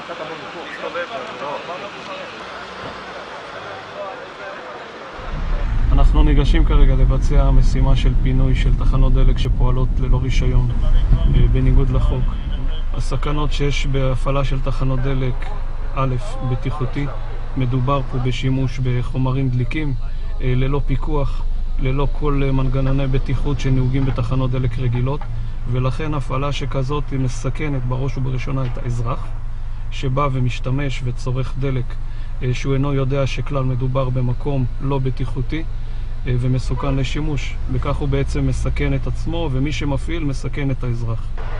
אנחנו ניגשים כרגע לבצע משימה של פינוי של תחנות דלק שפועלות ללא רישיון, בניגוד לחוק. הסכנות שיש בהפעלה של תחנות דלק: א', בטיחותי, מדובר פה בשימוש בחומרים דליקים ללא פיקוח, ללא כל מנגנוני בטיחות שנהוגים בתחנות דלק רגילות, ולכן הפעלה שכזאת היא מסכנת בראש ובראשונה את האזרח שבא ומשתמש וצורך דלק שהוא אינו יודע שכלל מדובר במקום לא בטיחותי ומסוכן לשימוש. בכך הוא בעצם מסכן את עצמו, ומי שמפעיל מסכן את האזרח.